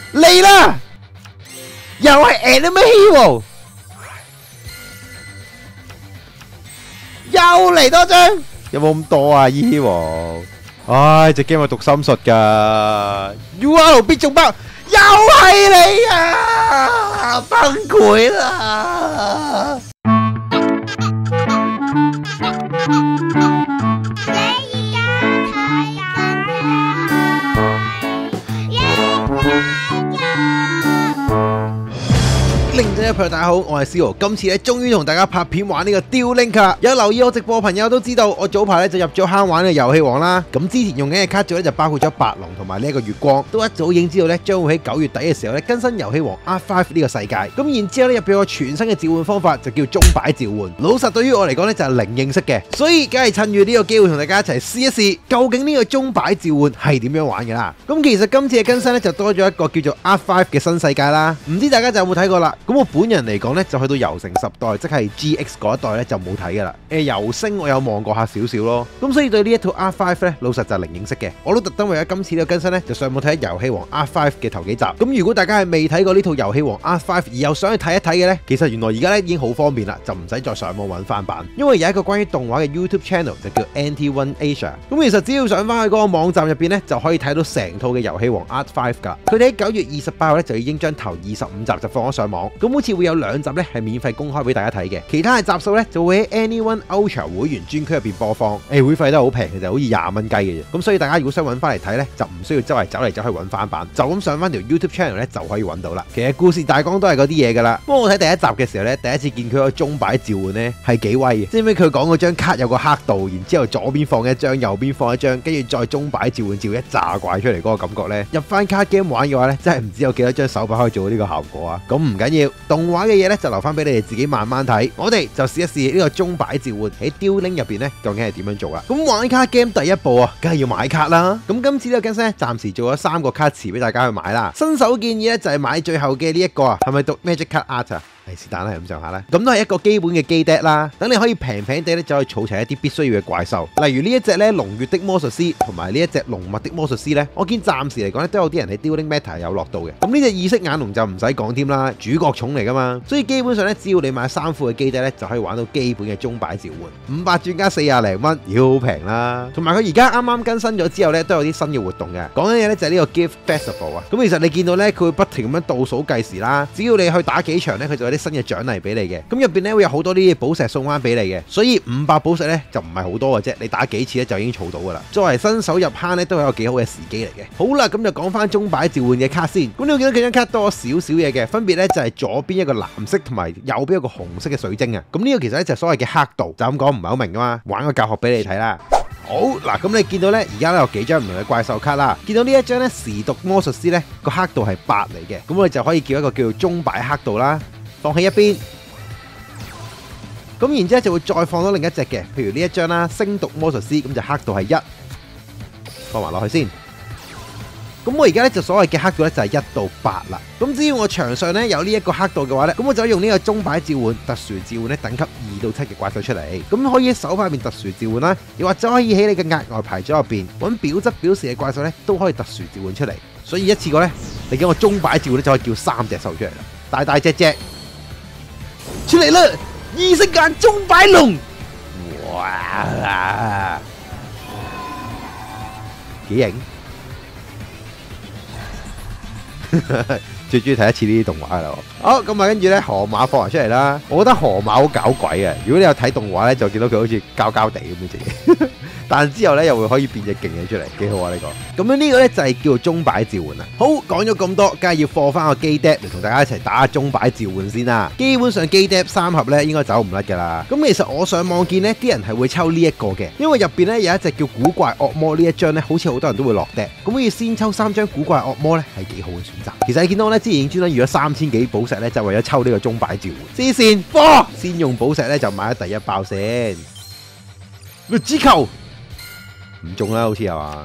嚟啦！又係 Anime Hero， 又嚟多張，有冇咁多啊 Hero？ 唉，隻 game 係讀心術噶 ，UR 必中包，又係你啊！崩潰啦！大家好，我係 Zero， 今次咧終於同大家拍片玩呢個丟 link 啦。有留意我直播嘅朋友都知道，我早排咧就入咗坑玩呢個遊戲王啦。咁之前用緊嘅卡組咧就包括咗白龍同埋呢一個月光，都一早已經知道咧將會喺9月底嘅時候咧更新遊戲王 R5 呢個世界。咁然之後咧入邊有個全新嘅召喚方法，就叫鐘擺召喚。老實對於我嚟講咧就係零認識嘅，所以梗係趁住呢個機會同大家一齊試一試，究竟呢個鐘擺召喚係點樣玩嘅啦。咁其實今次嘅更新咧就多咗一個叫做 R5 嘅新世界啦。唔知大家就有冇睇過啦？咁我本人嚟講咧就去到遊城10代，即係 GX 嗰一代咧就冇睇噶啦。遊星我有望過下少少咯。咁所以對呢一套 R5 咧，老實就零認識嘅。我都特登為咗今次呢個更新咧，就上網睇遊戲王 R5 嘅頭幾集。咁如果大家係未睇過呢套遊戲王 R5 而又想去睇一睇嘅咧，其實原來而家咧已經好方便啦，就唔使再上網揾翻版。因為有一個關於動畫嘅 YouTube channel 就叫 NT1 Asia。咁其實只要上翻去嗰個網站入邊咧，就可以睇到成套嘅遊戲王 R5 噶。佢哋喺9月28號咧就已經將頭25集就放咗上網。咁好似會有2集咧係免費公開俾大家睇嘅，其他嘅集數咧就會喺 Anyone Ultra 會員專區入邊播放。會費都好平嘅，就好似20蚊雞嘅啫。咁所以大家如果想揾翻嚟睇咧，就唔需要周圍走嚟走去揾翻版，就咁上翻條 YouTube channel 咧就可以揾到啦。其實故事大綱都係嗰啲嘢噶啦。不過我睇第一集嘅時候咧，第一次見佢個鐘擺召喚咧係幾威嘅。知唔知佢講嗰張卡有個刻度，然之後左邊放一張，右邊放一張，跟住再鐘擺召喚召一紮怪出嚟嗰個感覺咧，入翻卡 game 玩嘅話咧，真係唔知有幾多張手把可以做到呢個效果啊！咁唔緊要，動畫嘅嘢咧就留翻俾你哋自己慢慢睇。我哋就試一試呢個鐘擺召喚喺丟 link 入邊咧，究竟係點樣做啊？咁玩卡 game 第一步啊，梗係要買卡啦。咁今次呢個更新咧，暫時做咗3個卡池俾大家去買啦。新手建議咧就係買最後嘅呢一個啊，係咪讀 Magic Card Art 啊？是但啦，係咁上下啦，咁都係一個基本嘅基 deck 啦。等你可以平平地咧就去儲齊一啲必須要嘅怪獸，例如呢一隻咧龍月的魔術師同埋呢一隻龍脈的魔術師咧，我見暫時嚟講咧都有啲人喺 Dueling Meta 有落到嘅。咁呢隻意識眼龍就唔使講添啦，主角寵嚟噶嘛，所以基本上咧只要你買3副嘅基 deck 咧，就可以玩到基本嘅鐘擺召喚，500鑽加40零蚊，好平啦。同埋佢而家啱啱更新咗之後咧，都有啲新嘅活動嘅。講緊嘢咧就係呢個 Gift Festival 啊。咁其實你見到咧佢會不停咁樣倒數計時啦，只要你去打幾場咧，佢就有啲新嘅獎勵俾你嘅。咁入邊咧會有好多啲寶石送翻俾你嘅，所以500寶石咧就唔係好多嘅啫，你打幾次咧就已經儲到噶啦。作為新手入坑咧都係一個幾好嘅時機嚟嘅。好啦，咁就講翻鐘擺召喚嘅卡先。咁你會見到幾張卡多少少嘢嘅，分別咧就係左邊一個藍色同埋右邊一個紅色嘅水晶啊。咁呢個其實咧就係所謂嘅刻度，就咁講唔係好明噶嘛，玩個教學俾你睇啦。好嗱，咁你見到咧，而家咧有幾張唔同嘅怪獸卡啦。見到呢一張咧，時讀魔術師咧個刻度係8嚟嘅，咁我哋就可以叫一個叫做鐘擺刻度啦，放喺一邊。咁然之後就會再放到另一隻嘅，譬如呢一張啦，星讀魔術師，咁就刻度係1，放埋落去先。咁我而家咧就所謂嘅刻度咧就係1到8啦。咁只要我場上咧有呢一個刻度嘅話咧，咁我就可以用呢個鐘擺召喚特殊召喚咧等級2到7嘅怪獸出嚟。咁可以喺手牌入面特殊召喚啦，又或者可以喺你嘅額外牌組入邊揾表則表示嘅怪獸咧都可以特殊召喚出嚟。所以一次過咧，你叫我鐘擺召喚咧就可以叫3隻獸出嚟啦，大大隻隻出嚟啦！意識眼鐘擺龍，哇，幾型！最中意睇一次呢啲動畫啦。好，咁啊，跟住咧河馬放埋出嚟啦。我覺得河馬好搞鬼啊！如果你有睇動畫咧，就見到佢好似膠膠地咁樣隻。但之後咧又會可以變隻勁嘢出嚟，幾好啊呢個。咁樣呢個咧就係叫做鐘擺召喚啊。好，講咗咁多，梗係要放翻個機 deck 嚟同大家一齊打下鐘擺召喚先啦。基本上機 deck 3盒咧應該走唔甩噶啦。咁其實我上網見呢啲人係會抽呢一個嘅，因為入邊咧有一隻叫古怪惡魔呢一張咧，好似好多人都會落 deck。咁可以先抽3張古怪惡魔咧，係幾好嘅選擇。其實你見到咧之前已經專登預咗3000幾寶石咧，就為咗抽呢個鐘擺召喚。黐線，科先用寶石咧就買咗第1包先。支球唔中啦，好似係嘛？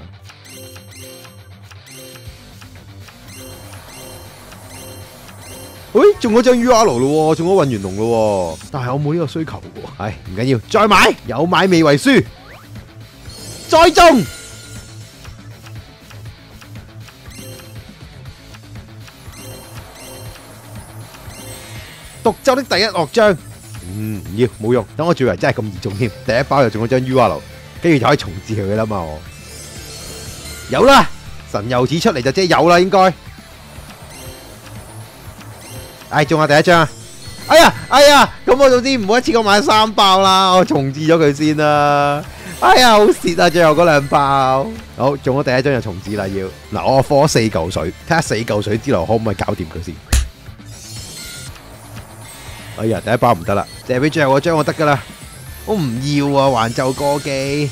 喂，中咗張 UR 咯，中咗混元龍咯，但係我冇呢個需求嘅。唉，唔緊要，再買，有買未為輸，再中。 獨奏的第一樂章。唔要，冇用。等我最為真係咁易中添，第一包就中咗張 UR， 跟住就可以重置佢嘅啦嘛。我有啦，神遊子出嚟就即係有啦，應該。唉，中下第一張啊！哎呀，咁我總之唔好一次過買3包啦，我重置咗佢先啦。哎呀，好蝕啊！最後嗰2包，好中咗第一張就重置啦。要嗱，我放咗4嚿水，睇下4嚿水之內可唔可以搞掂佢先。哎呀，第一包唔得啦，借俾最後嗰張我得噶啦。我唔要啊，還就歌姬。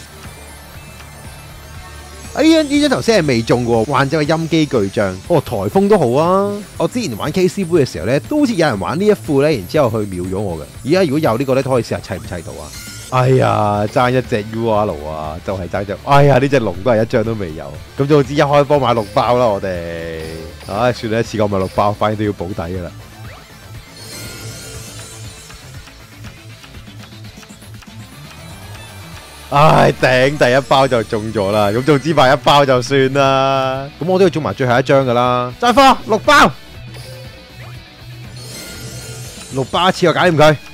哎呀，呢張頭先係未中嘅，還就係陰機巨匠。哦，颱風都好啊。我之前玩 KC 杯嘅時候咧，都好似有人玩呢一副咧，然之後去秒咗我嘅。而家如果有呢個咧，都可以試下砌唔砌到啊。哎呀，爭一隻 UR 啊，就係爭隻。哎呀，呢隻龍都係1張都未有。咁總之一開波買6包啦，我哋。唉，算啦，一次過買6包，反正都要保底噶啦。唉，頂第一包就中咗啦，咁總之買1包就算啦。咁我都要中埋最後1張噶啦。再貨6包，6包一次就搞掂佢。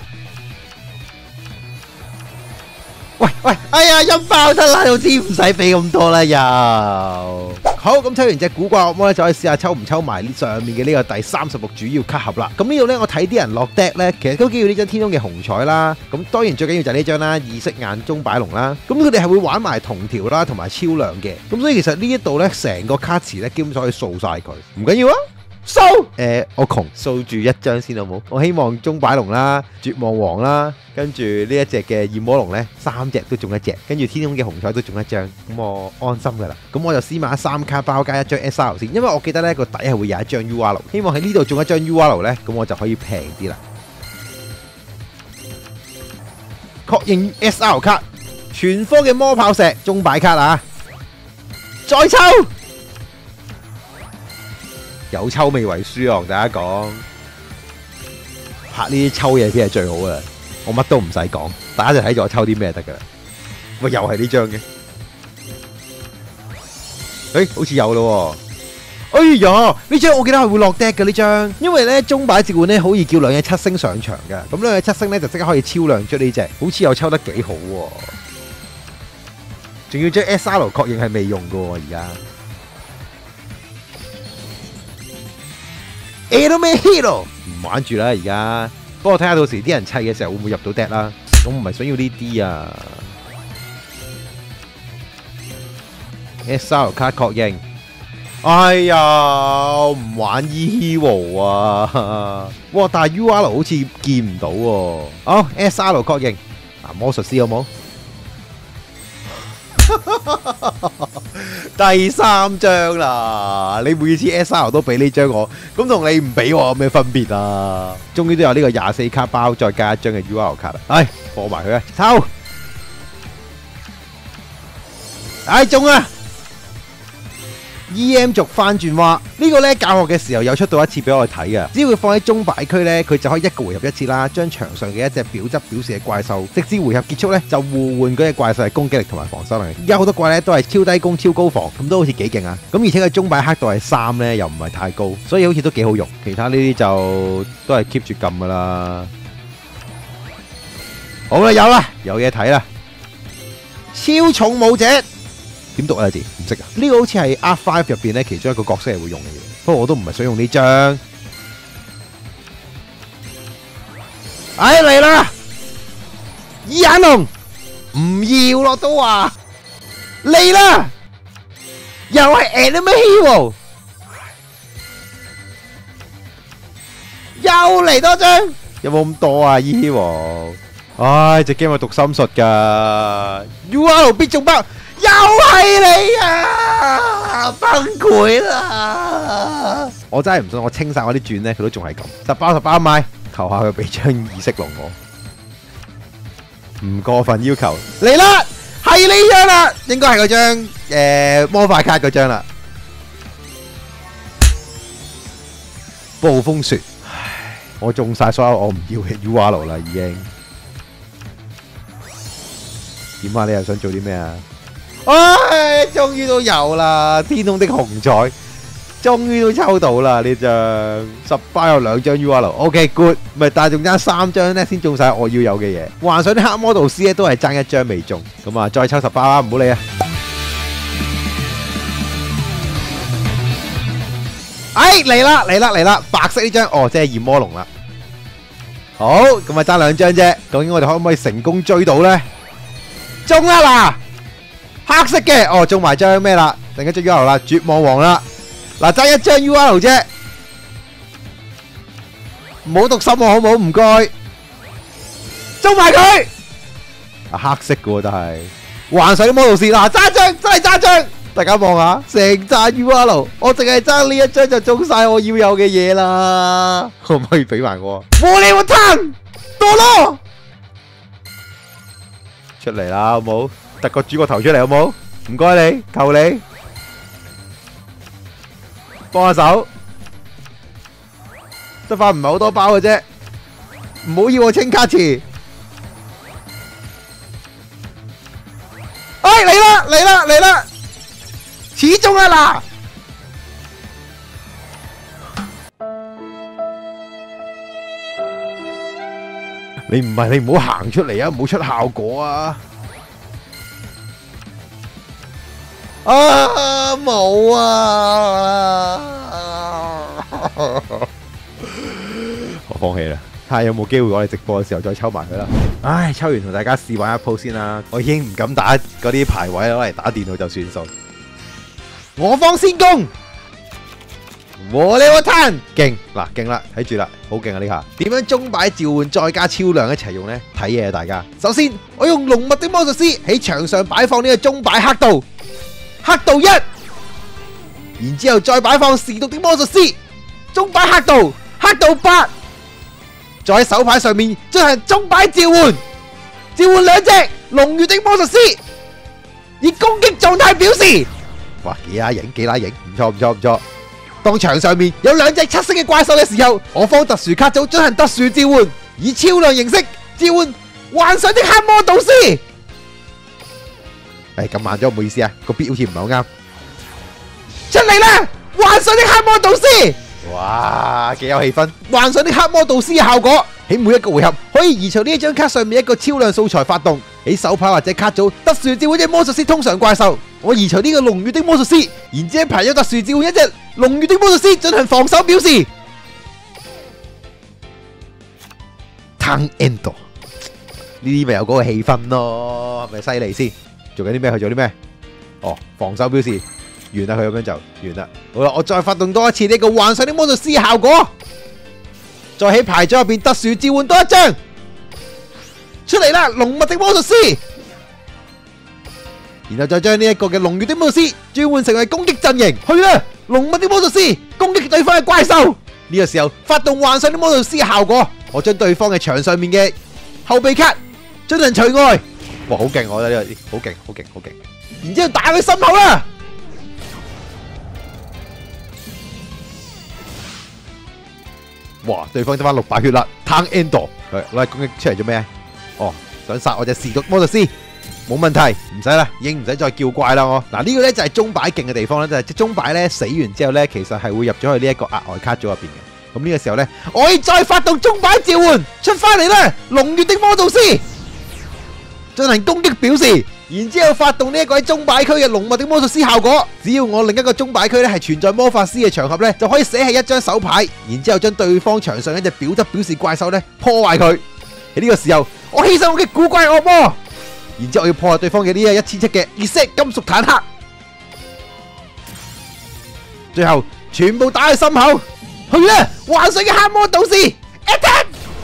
喂，哎呀，1包得啦，總之唔使俾咁多啦又。好，咁抽完隻古怪惡魔咧，就可以試下抽唔抽埋上面嘅呢個第36主要卡盒啦。咁呢度咧，我睇啲人落 deck 咧，其實都幾要呢張天空嘅紅彩啦。咁當然最緊要就係呢張啦，意識眼中擺龍啦。咁佢哋係會玩埋同條啦，同埋超量嘅。咁所以其實呢一度咧，成個卡池咧，基本上可以掃晒佢，唔緊要啊。掃我窮掃住1張先好冇？我希望中擺龍啦、絕望王啦，跟住呢一隻嘅焰魔龍咧，3隻都中1隻，跟住天空嘅紅彩都中1張，咁我安心噶啦。咁我就先買3卡包加1張 SR 先，因為我記得咧個底係會有1張 UR， 希望喺呢度中1張 UR 咧，咁我就可以平啲啦。確認 SR 卡，全科嘅魔炮石中擺卡啊！再抽。有抽未為輸啊！同大家講，拍呢啲抽嘢先係最好嘅。我乜都唔使講，大家就睇住我抽啲咩得噶啦。喂，又係呢張嘅，好似有咯。哎呀，呢張我記得係會落 deck 嘅呢張，因為咧中擺召喚咧好易叫2隻7星上場嘅，咁2隻7星咧就即刻可以超量出呢隻，好似又抽得幾好喎。仲要將 SR 確認係未用嘅喎，而家。Anime Hero 唔玩住啦而家，不過睇下到時啲人砌嘅時候會唔會入到 deck 啦。我唔係想要呢啲啊。SR 卡確認。哎呀，唔玩 E-Hero 啊！哇，但係 UR 好似見唔到喎。好 ，SR 確認。魔術師好冇？第3張啦，你每次 SR 都俾呢張我，咁同你唔俾我有咩分別啊？終於都有呢個24卡包，再加1張嘅 UR 卡啦。唉，放埋佢啊，抽！唉，中啊！EM 族翻轉話呢個咧教學嘅時候有出到1次俾我哋睇嘅，只要佢放喺中擺區咧，佢就可以1個回合1次啦，將場上嘅一隻表質表示嘅怪獸，直至回合結束咧就互換嗰隻怪獸嘅攻擊力同埋防守能力。而家好多怪咧都係超低攻超高防，咁都好似幾勁啊！咁而且佢中擺黑度係3咧，又唔係太高，所以好似都幾好用。其他呢啲就都係 keep 住撳噶啦。好啦，有啦，有嘢睇啦，超重武者。點讀啊字？唔識啊！呢個好似係 R5 入邊咧其中一個角色係會用嘅嘢，不過我都唔係想用呢張。哎，嚟啦！耳眼龍唔要咯，都話嚟啦！又係 Anime Hero， 又嚟多張，有冇咁多啊 ？Hero， 唉，隻 game 係讀心術噶 ，UR 必中包。又係你啊！崩潰啦！我真係唔信，我清晒我啲轉咧，佢都仲係咁。10包買，求下佢俾張意識龍我，唔過分要求。嚟啦，係呢張啦，應該係嗰張魔法卡嗰張啦。暴風雪，唉，我中晒所有我唔要嘅 UR 啦，已經。點啊？你又想做啲咩啊？唉，終於都有啦！天空的紅彩， 終於都抽到啦呢張，10包有2張 UR，OK good， 唔係，但係仲爭3張咧先中晒我要有嘅嘢。幻想啲黑魔導師咧都係爭1張未中，咁啊再抽10包啦，唔好理啊！哎嚟啦嚟啦嚟啦，白色呢張哦，即係焰魔龍啦。好，咁啊爭2張啫，究竟我哋可唔可以成功追到咧？中啦嗱，黑色嘅哦中埋張咩啦？另一張 UR 啦，絕望王啦。嗱，爭1張 UR 啫，唔好讀心喎，好唔好？唔該，中埋佢。啊，黑色嘅喎，都係幻想啲魔導士嗱，揸張真係揸張，大家望下，成扎 UR， 我淨係爭呢1張就中晒我要有嘅嘢啦，可唔可以俾埋我？我你我攤多咯，出嚟啦，好冇？突個主角頭出嚟，好冇？唔該你，求你。幫下手，得翻唔係好多包嘅啫，唔好要我清卡池。哎嚟啦嚟啦嚟啦，始終啊嗱，你唔係你唔好行出嚟啊，唔好出效果啊！啊冇啊！我放棄啦，睇下有冇機會我哋直播嘅時候再抽埋佢啦。唉，抽完同大家試玩一鋪先啦。我已經唔敢打嗰啲排位，攞嚟打電腦就算數。我方先攻，我呢個攤勁嗱勁啦，睇住啦，好勁啊呢下！點樣鐘擺召喚再加超量一齊用呢？睇嘢啊大家。首先我用濃密的魔術師喺牆上擺放呢個鐘擺黑道。黑道1，然之後再擺放時毒的魔術師，鐘擺黑道8，再喺手牌上面進行鐘擺召喚，召喚2隻龍月的魔術師，以攻擊狀態表示。哇，幾拉型，幾拉型，唔錯唔錯唔錯。當場上面有2隻7星嘅怪獸嘅時候，我方特殊卡組進行特殊召喚，以超量形式召喚幻想的黑魔導師。咁慢咗，唔好意思啊，個 beat 好似唔係好啱。出嚟啦，幻想的黑魔導師！哇，幾有氣氛！幻想的黑魔導師嘅效果，喺每一個回合可以移除呢一張卡上面一個超量素材發動，喺手牌或者卡組特殊召喚隻魔術師通常怪獸。我移除呢個龍月的魔術師，然之後排咗特殊召喚一隻龍月的魔術師進行防守表示。Turn end， 呢啲咪有嗰個氣氛咯，係咪犀利先？做緊啲咩？去做啲咩？哦，防守表示完啦，佢咁樣就完啦。好啦，我再發動多一次呢個幻想的魔術師效果，再喺牌組入邊特殊召喚多1張出嚟啦，濃密的魔術師，然後再將呢一個嘅龍月的魔術師轉換成為攻擊陣營，去啦，濃密的魔術師攻擊對方嘅怪獸。呢個時候發動幻想的魔術師效果，我將對方嘅牆上面嘅後備卡進行除外。哇，好勁！我覺得呢個好勁，好勁，好勁！然之後打佢心口啦！哇，對方得翻600血啦 ，Turn end， 佢攞嚟攻擊出嚟做咩？哦，想殺我隻時毒魔術師，冇問題，唔使啦，已經唔使再叫怪啦我。嗱呢個咧就係鐘擺勁嘅地方咧，就係鐘擺咧死完之後咧，其實係會入咗去呢一個額外卡組入邊嘅。咁呢個時候咧，我可以再發動鐘擺召喚出翻嚟啦，龍月的魔導師。進行攻擊表示，然之後發動呢一個喺鐘擺區嘅濃密的魔術師效果。只要我另一個鐘擺區咧係存在魔法師嘅場合咧，就可以寫喺一張手牌，然之後將對方場上一隻表質表示怪獸咧破壞佢。喺呢個時候，我犧牲我嘅古怪惡魔，然之後我要破壞對方嘅呢一1007嘅熱色金屬坦克。最後全部打喺心口，去啦！幻想嘅黑魔導師 attack，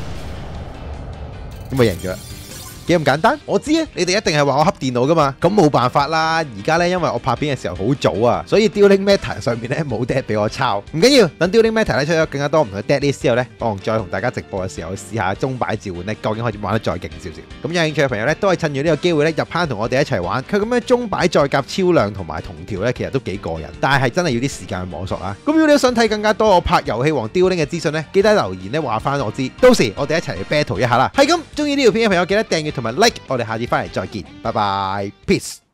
咁咪贏咗。幾咁簡單？我知啊，你哋一定係話我恰電腦噶嘛，咁冇辦法啦。而家呢，因為我拍片嘅時候好早啊，所以 Dueling Meta 上面呢冇 deck 俾我抄。唔緊要，等 Dueling Meta 咧出咗更加多唔同嘅 deck list 之後呢，我再同大家直播嘅時候去試下鐘擺召喚呢，究竟可以玩得再勁少少。咁有興趣嘅朋友呢，都係趁住呢個機會呢入坑同我哋一齊玩。佢咁樣鐘擺再夾超量同埋同條呢，其實都幾過癮，但係真係要啲時間去摸索啊。咁如果你想睇更加多我拍遊戲王 Dueling 嘅資訊呢，記得留言呢話翻我知，到時我哋一齊去 battle 一下啦。係咁，中意呢條片嘅朋友記得訂閱同埋 like，我哋下次翻嚟再見，拜拜 ，peace。